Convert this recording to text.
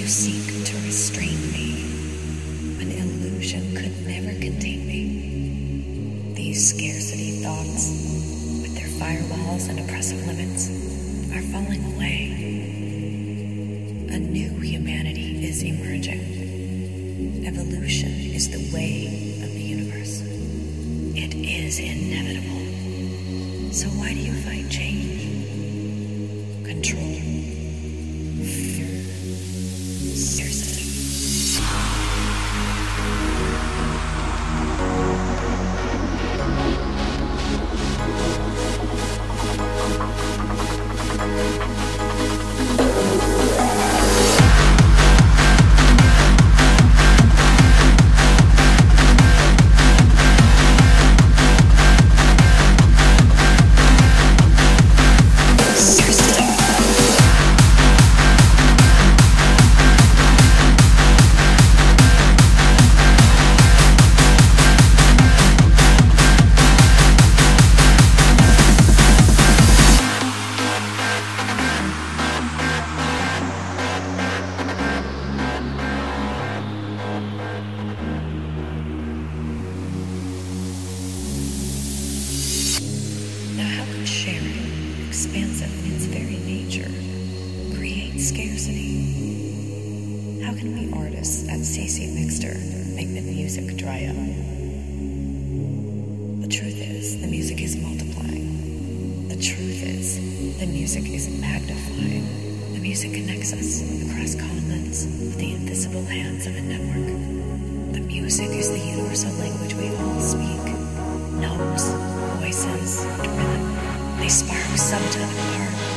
seek to restrain me. An illusion could never contain me. These scarcity thoughts, with their firewalls and oppressive limits, are falling away. A new humanity is emerging. Evolution is the way of the universe. It is inevitable. So why do you fight change? Control. Fear. Scarcity. Sharing, expansive in its very nature, creates scarcity. How can we artists at CC Mixter make the music dry up? The truth is, the music is multiplying. The truth is, the music is magnifying. The music connects us across continents with the invisible hands of a network. The music is the universal language we all speak. Notes, voices, and rhythm. They spark subatomic particles